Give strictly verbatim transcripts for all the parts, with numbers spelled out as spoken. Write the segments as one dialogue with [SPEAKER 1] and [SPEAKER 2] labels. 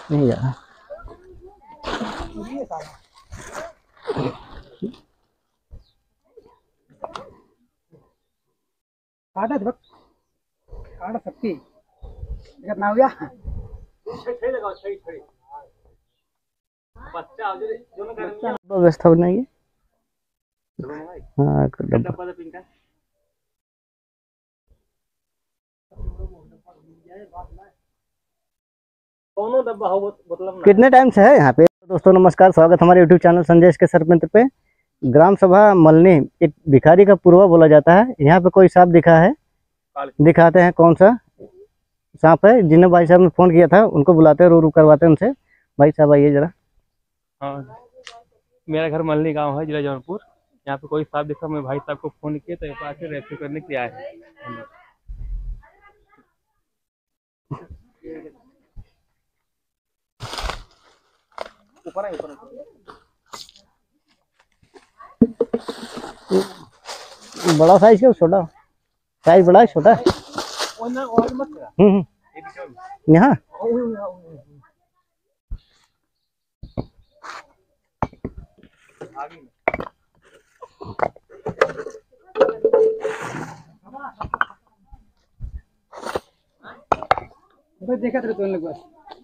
[SPEAKER 1] नहीं जा रहा।
[SPEAKER 2] काटा दे काटा सकती जब ना हुआ
[SPEAKER 1] व्यवस्था बनाइए। हाँ डब्बा डब्बा हो मतलब कितने टाइम से है यहाँ पे। दोस्तों नमस्कार, स्वागत हमारे यूट्यूब चैनल संजय के सरपंच पे। ग्राम सभा मलनी एक भिखारी का पूर्वा बोला जाता है। यहाँ पे कोई सांप दिखा है, दिखाते हैं कौन सा सांप है। जिन्हें भाई साहब ने फोन किया था उनको बुलाते हैं, रू रू करवाते हैं उनसे। भाई साहब आइए जरा।
[SPEAKER 3] हाँ, मेरा घर मलनी गांव है, जिला जौनपुर। यहाँ पे कोई सांप दिखा, मैं भाई साहब को फोन किया तो यहाँ आके रेस्क्यू करने के लिए आए हैं। ऊपर है, ऊपर है।
[SPEAKER 1] बड़ा साइज क्या छोटा साइज? बड़ा है छोटा है? हम्म यहाँ
[SPEAKER 2] देखा तेरे तो बस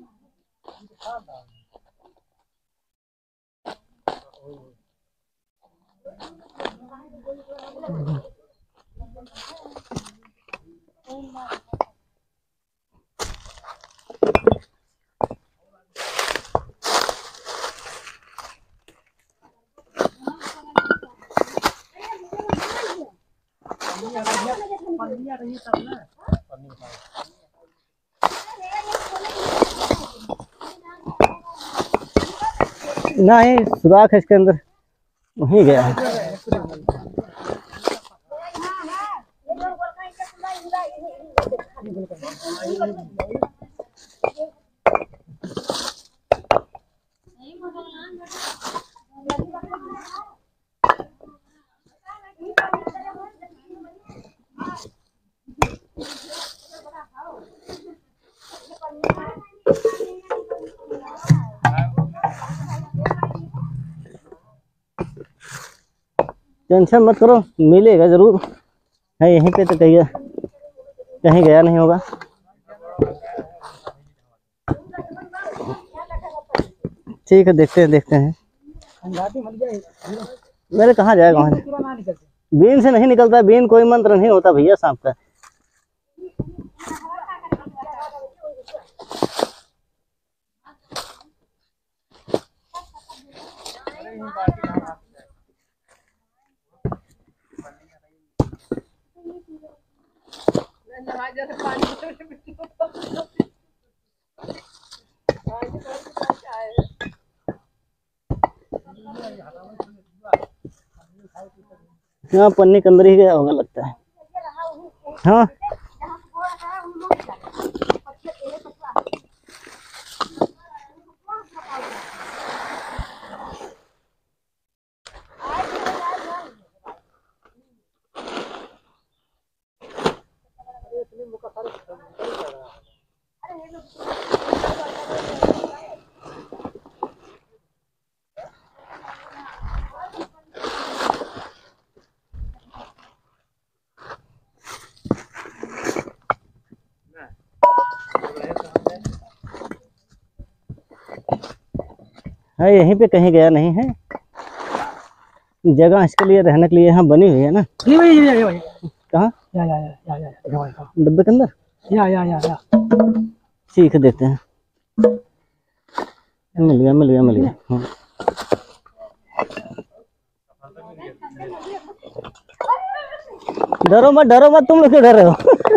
[SPEAKER 1] नहीं, सुराख है इसके अंदर, वहीं गया है। टेंशन मत करो, मिलेगा जरूर। है यहीं पे तो कहीं कहीं गया नहीं होगा। ठीक है, देखते हैं देखते हैं। मेरे कहाँ जाएगा वहाँ? बीन से नहीं निकलता, बीन कोई मंत्र नहीं होता भैया सांप का। यहाँ पन्नी के अंदर ही गया होगा लगता है। हाँ है, यहीं पे कहीं गया नहीं है। जगह इसके लिए रहने के लिए यहाँ बनी हुई है ना। कहाँ? डब्बे के अंदर।
[SPEAKER 2] या या या या
[SPEAKER 1] सीख देते हैं। मिल गया मिल गया मिल गया। हाँ। डरो मत डरो मत, तुम लोग क्यों डर रहे हो?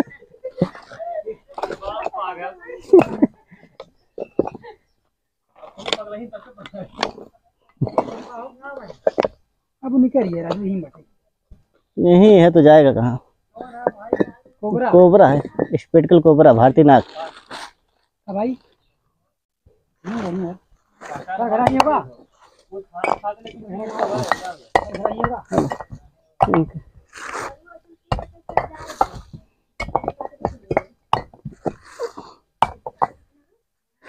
[SPEAKER 2] अब निकलिए यहीं बैठे।
[SPEAKER 1] यही है तो जाएगा कहाँ?
[SPEAKER 2] कोबरा
[SPEAKER 1] कोबरा है, स्पेटिकल कोबरा, भारतीय नाग।
[SPEAKER 2] भाई नहीं नहीं होगा।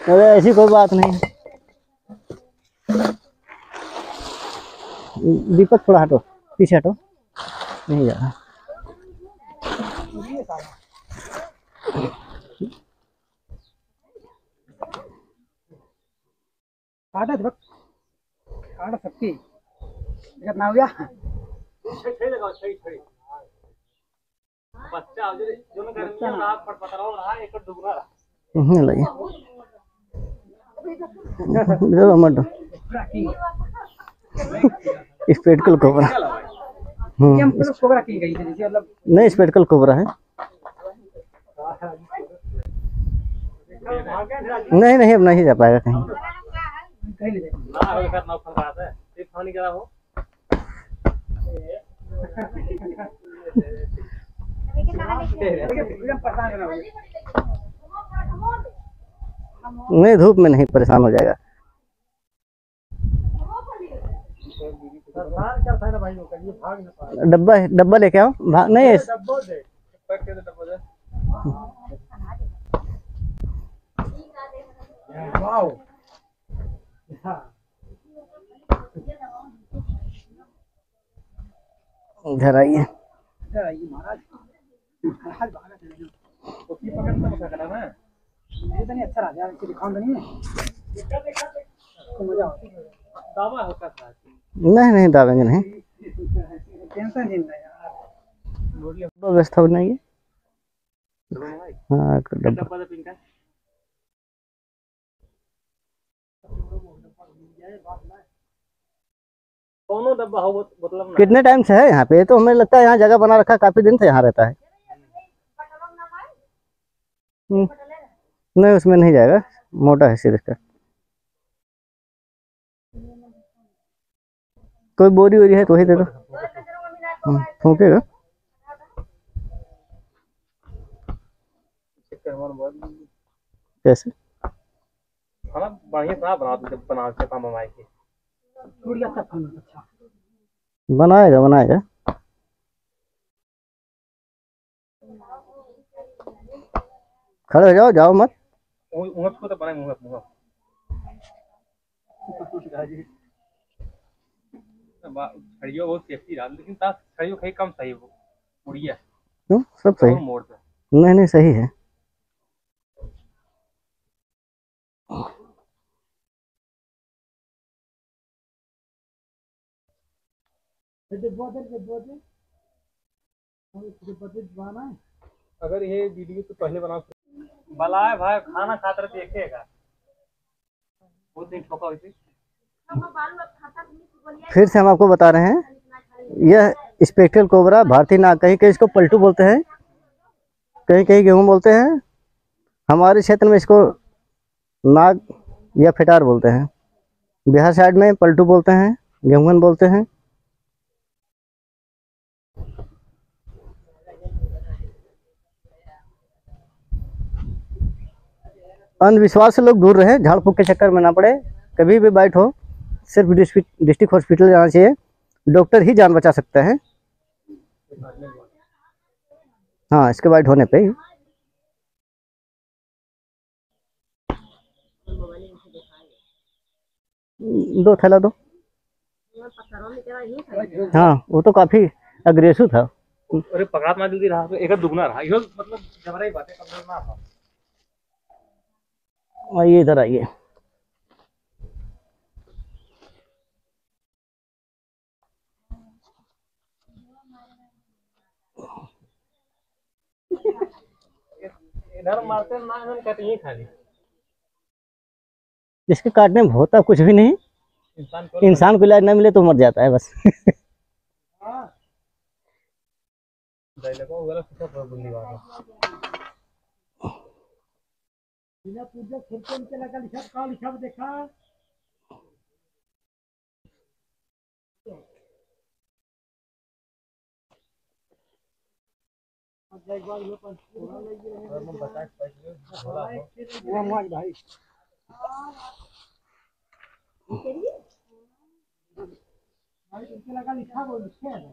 [SPEAKER 1] अरे ऐसी कोई बात नहीं है। दीपक थोड़ा हटो, पीछे हटो, नहीं जा रहा।
[SPEAKER 2] काटा दीपक, काट सकती अगर ना हो गया।
[SPEAKER 3] सही लगाओ, सही सही बच्चा जो जो मैं गर्मी में रात पर पता रहा है एक डुबरा रहा।
[SPEAKER 1] हम्म लगे जरूर मत स्पेटिकल कोबरा।
[SPEAKER 2] ये हम लोग कोबरा की गई थी जैसे मतलब
[SPEAKER 1] नहीं स्पेटिकल कोबरा है। नहीं नहीं अब नहीं जा पाएगा कहीं।
[SPEAKER 2] कहीं ले जाए
[SPEAKER 3] ना हो खैर ना फंसा है ये पानी करा हो।
[SPEAKER 2] एकदम परेशान ना हो।
[SPEAKER 1] नहीं धूप में नहीं परेशान हो जाएगा। डब्बा है, डब्बा लेके आओ। भाग नहीं है।
[SPEAKER 2] वाओ
[SPEAKER 1] इधर आइए।
[SPEAKER 2] इधर आइए महाराज। महाराज भागा चले जाओ। उसकी पकड़ से पकड़ करा ना। ये तो नहीं अच्छा रहा यार, इसको दिखाऊं तो नहीं है। तो मजा आता
[SPEAKER 3] दावा होता था।
[SPEAKER 1] नहीं नहीं दावेंगे नहीं।
[SPEAKER 2] टेंशन नहीं है यार।
[SPEAKER 1] व्यवस्था बनाइए। हाँ डब्बा
[SPEAKER 3] दोनों डब्बा हो मतलब
[SPEAKER 1] कितने टाइम से है यहाँ पे? तो हमें लगता है यहाँ जगह बना रखा, काफी दिन से यहाँ रहता है। नहीं उसमें नहीं जाएगा, मोटा है सिर्फ का। कोई बोरी वोरी है तो वही दे दो, फूकेगा। कैसे
[SPEAKER 3] खाना बढ़िया खाना बना दो जब बना के काम हमारे की
[SPEAKER 2] थोड़ी अच्छा खाना अच्छा
[SPEAKER 1] बनाएगा बनाएगा। खड़े हो जाओ, जाओ मत।
[SPEAKER 3] ऊँट को तो बनाए ऊँट ऊँट छड़ियों बहुत सेफ्टी रहा लेकिन तास छड़ियों कहीं कम सही वो उड़िया
[SPEAKER 1] क्यों सब सही?
[SPEAKER 3] मोड़ पे
[SPEAKER 1] नहीं नहीं सही है।
[SPEAKER 3] अगर ये वीडियो तो पहले बना बलाए भाई खाना खाते देखेगा बहुत दिन ठोका हुई थी।
[SPEAKER 1] फिर से हम आपको बता रहे हैं, यह स्पेक्ट्रल कोबरा भारतीय नाग, कहीं कहीं इसको पलटू बोलते हैं, कहीं कहीं गेहूं बोलते हैं। हमारे क्षेत्र में इसको नाग या फिटार बोलते हैं। बिहार साइड में पलटू बोलते हैं, गेहूं बोलते हैं। अंधविश्वास से लोग दूर रहे, झाड़ फूक के चक्कर में ना पड़े। कभी भी बाइट हो सिर्फ डिस्ट्रिक्ट हॉस्पिटल जाना चाहिए, डॉक्टर ही जान बचा सकते हैं। हाँ इसके बाइट होने पे ही। दो थैला दो। हाँ वो तो काफी अग्रेसिव था।
[SPEAKER 3] अरे पकड़ा ना जल्दी रहा तो एक दुगना रहा यो मतलब जबरा ही बात है कम ना था।
[SPEAKER 1] आइए इधर आइए।
[SPEAKER 3] इधर मारते ना हम कहते हैं खाली
[SPEAKER 1] जिसके काटने में होता कुछ भी नहीं,
[SPEAKER 3] इंसान को
[SPEAKER 1] इंसान को इलाज ना मिले तो मर जाता है बस।
[SPEAKER 3] डायलॉग वाला सब बोलने वाला
[SPEAKER 2] बिना पूजा खिड़की में लगा लिखा का लिखा देखा एक बार ये पर थोड़ा लगी रहे हम बता पाएंगे वो मार भाई भाई इनके लगा लिखा वो लिखे है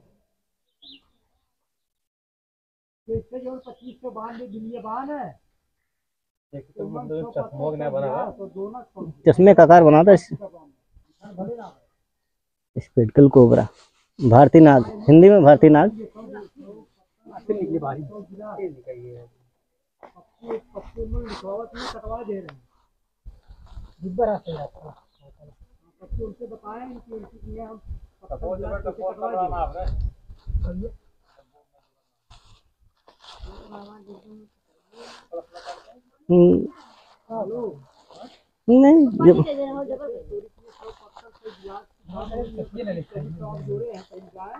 [SPEAKER 2] तो इससे जो पच्चीस सौ बानवे दिल्ली बान है
[SPEAKER 3] तो मतलब चश्मा का नया बना हुआ है।
[SPEAKER 1] चश्मे का आकार बना था इस स्पेक्टिकल कोबरा, भारतीय नाग, हिंदी में भारतीय नाग।
[SPEAKER 2] निकली बारी ये निकली है पक्के पक्के में लिखावट में कटवा दे रहे हैं जिब्बर आते हैं पक्के उनसे बताएं कि इनकी हम
[SPEAKER 3] सपोज जब तो फोन करवाना आपने
[SPEAKER 1] हम्म, नहीं जब
[SPEAKER 2] ये ले लेते हैं जोड़े हैं कहीं जाए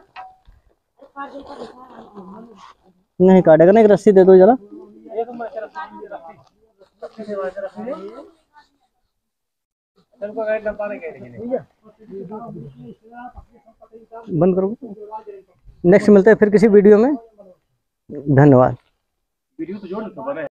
[SPEAKER 1] नहीं काटेगा ना, एक रस्सी दे दो जरा।
[SPEAKER 3] एक मैं रस्सी रस्सी से वाला रस्सी ले चल को गाइड कर पाने के लिए
[SPEAKER 1] बंद करो। नेक्स्ट मिलते हैं फिर किसी वीडियो में। धन्यवाद।
[SPEAKER 3] वीडियो तो जोड़ लो